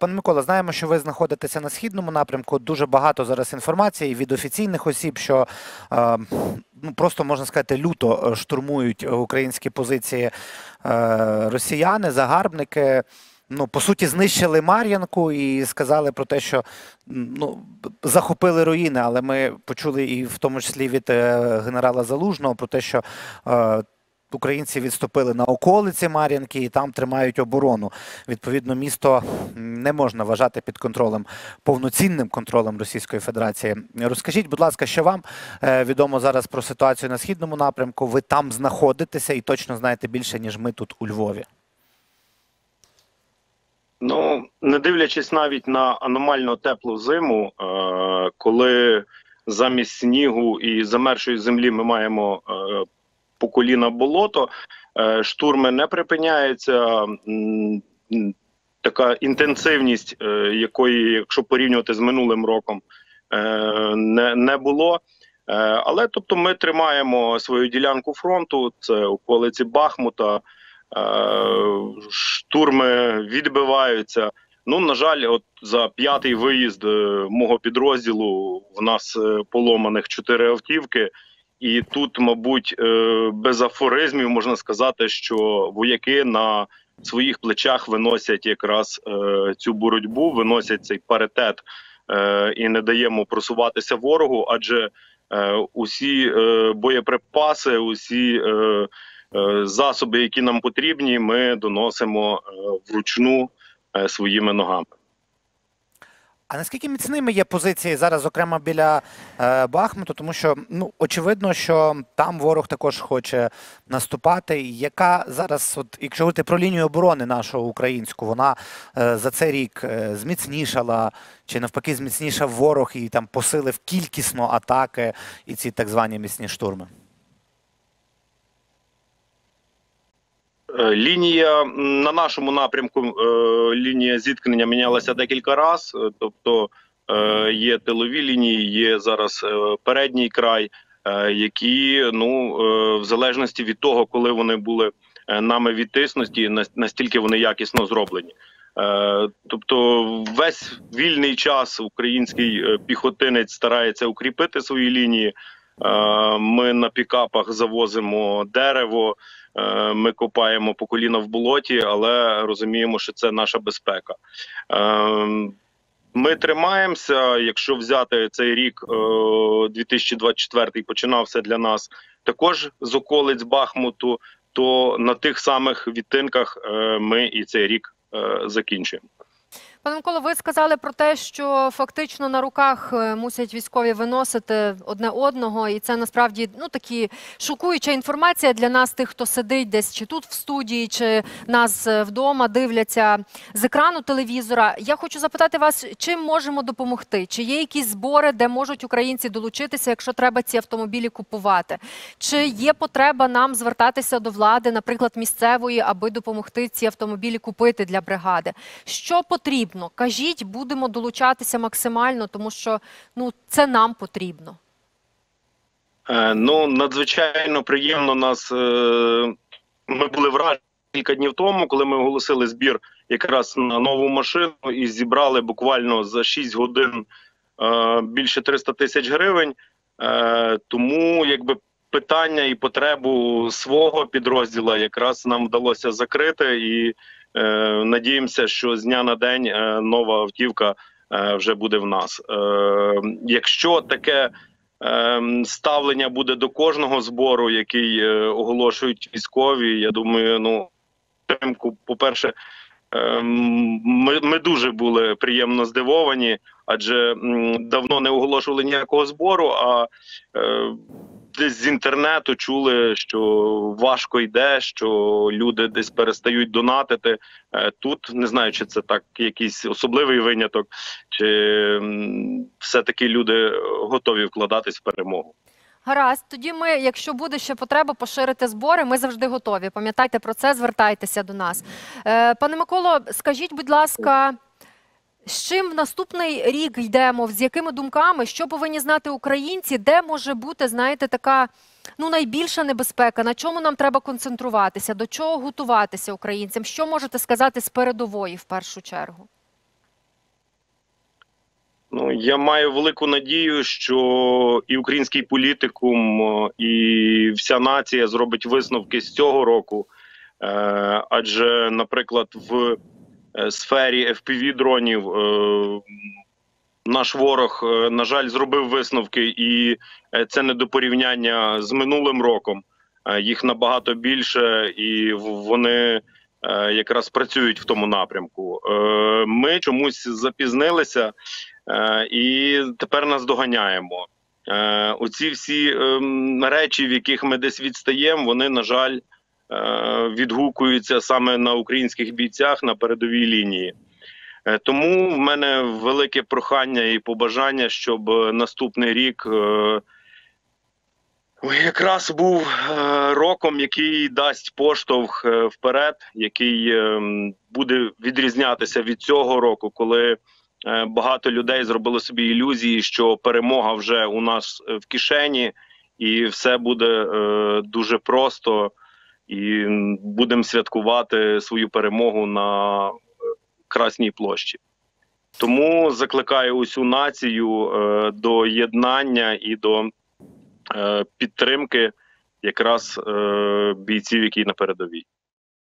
Пане Микола, знаємо, що ви знаходитеся на східному напрямку. Дуже багато зараз інформації від офіційних осіб, що просто, можна сказати, люто штурмують українські позиції росіяни, загарбники. По суті, знищили Мар'їнку і сказали про те, що захопили руїни, але ми почули і в тому числі від генерала Залужного про те, що українці відступили на околиці Мар'їнки і там тримають оборону. Відповідно, місто не можна вважати під контролем, повноцінним контролем Російської Федерації. Розкажіть, будь ласка, що вам відомо зараз про ситуацію на східному напрямку? Ви там знаходитеся і точно знаєте більше, ніж ми тут у Львові. Не дивлячись навіть на аномально теплу зиму, коли замість снігу і замерзшої землі ми маємо по коліна болото, штурми не припиняються, така інтенсивність, якої, якщо порівнювати з минулим роком, не було. Але тобто ми тримаємо свою ділянку фронту, це околиці Бахмута, штурми відбиваються. На жаль, от за 5-й виїзд мого підрозділу в нас поломаних 4 автівки. І тут, мабуть, без афоризмів можна сказати, що вояки на своїх плечах виносять якраз цю боротьбу, виносять цей паритет і не даємо просуватися ворогу, адже усі боєприпаси, усі засоби, які нам потрібні, ми доносимо вручну своїми ногами. А наскільки міцними є позиції зараз, зокрема біля Бахмуту? Тому що, очевидно, що там ворог також хоче наступати. Яка зараз, якщо говорити про лінію оборони нашу українську, вона за цей рік зміцнішала, чи навпаки зміцнішав ворог і там посилив кількісно атаки і ці так звані міцні штурми? Лінія на нашому напрямку, лінія зіткнення мінялася декілька разів, тобто є тилові лінії, є зараз передній край, які, в залежності від того, коли вони були нами відтиснуті, настільки вони якісно зроблені. Тобто весь вільний час український піхотинець старається укріпити свої лінії. Ми на пікапах завозимо дерево, ми копаємо по коліна в болоті, але розуміємо, що це наша безпека. Ми тримаємося, якщо взяти цей рік, 2024 починався для нас також з околиць Бахмуту, то на тих самих відтинках ми і цей рік закінчуємо. Пане Миколо, ви сказали про те, що фактично на руках мусять військові виносити одне одного, і це насправді такі шокуюча інформація для нас, тих, хто сидить десь чи тут в студії, чи нас вдома дивляться з екрану телевізора. Я хочу запитати вас, чим можемо допомогти? Чи є якісь збори, де можуть українці долучитися, якщо треба ці автомобілі купувати? Чи є потреба нам звертатися до влади, наприклад, місцевої, аби допомогти ці автомобілі купити для бригади? Що потрібно? Кажіть, будемо долучатися максимально, тому що це нам потрібно. Надзвичайно приємно ми були вражені кілька днів тому, коли ми оголосили збір якраз на нову машину і зібрали буквально за 6 годин більше 300 тисяч гривень. Тому питання і потребу свого підрозділу якраз нам вдалося закрити, і надіємося, що з дня на день нова автівка вже буде в нас. Якщо таке ставлення буде до кожного збору, який оголошують військові, я думаю, по-перше, ми дуже були приємно здивовані, адже давно не оголошували ніякого збору, а десь з інтернету чули, що важко йде, що люди десь перестають донатити. Тут, не знаю, чи це так якийсь особливий виняток, чи все-таки люди готові вкладатись в перемогу. Гаразд. Тоді ми, якщо буде ще потреба поширити збори, ми завжди готові. Пам'ятайте про це, звертайтеся до нас. Пане Миколо, скажіть, будь ласка, з чим в наступний рік йдемо, з якими думками, що повинні знати українці, де може бути, знаєте, така найбільша небезпека, на чому нам треба концентруватися, до чого готуватися українцям? Що можете сказати з передової в першу чергу? Ну, я маю велику надію, що і український політикум, і вся нація зробить висновки з цього року. Адже, наприклад, в сфері FPV-дронів наш ворог, на жаль, зробив висновки, і це не до порівняння з минулим роком. Їх набагато більше, і вони якраз працюють в тому напрямку. Ми чомусь запізнилися, і тепер нас доганяємо. Оці всі речі, в яких ми десь відстаємо, вони, на жаль, відгукуються саме на українських бійцях на передовій лінії. Тому в мене велике прохання і побажання, щоб наступний рік якраз був роком, який дасть поштовх вперед, який буде відрізнятися від цього року, коли багато людей зробили собі ілюзії, що перемога вже у нас в кишені, і все буде дуже просто, і будемо святкувати свою перемогу на Красній площі. Тому закликаю усю націю до єднання і до підтримки якраз бійців, які на передовій.